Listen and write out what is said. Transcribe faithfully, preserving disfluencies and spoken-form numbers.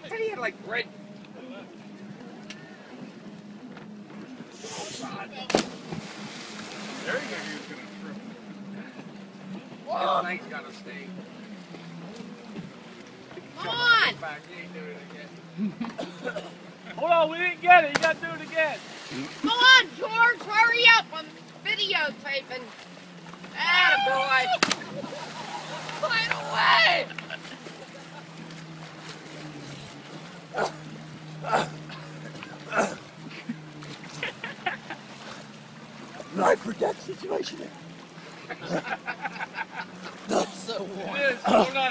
said he had like red. There you go. He was gonna trip. His leg's gotta stay. Come on! Back. He ain't doing it again. Hold on, we didn't get it. You got to do it again. Come on, George, hurry up! I'm videotaping. Attaboy! Play it away! Life or death situation. That's so warm. It is. Hold on.